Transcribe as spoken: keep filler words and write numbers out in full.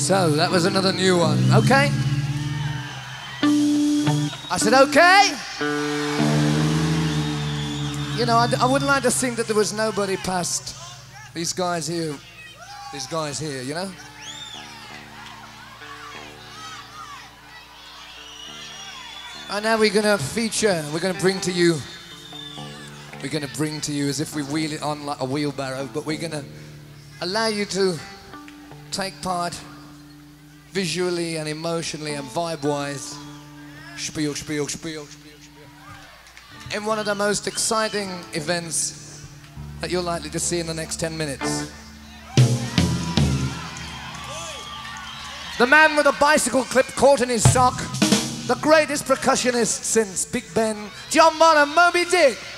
So, that was another new one. Okay? I said, okay? You know, I, I wouldn't like to think that there was nobody past these guys here. These guys here, you know? And now we're gonna feature, we're gonna bring to you, we're gonna bring to you as if we wheel it on like a wheelbarrow, but we're gonna allow you to take part visually and emotionally and vibe-wise, spiel, spiel, spiel, spiel, spiel, in one of the most exciting events that you're likely to see in the next ten minutes. The man with a bicycle clip caught in his sock, the greatest percussionist since Big Ben, John Bonham, Moby Dick.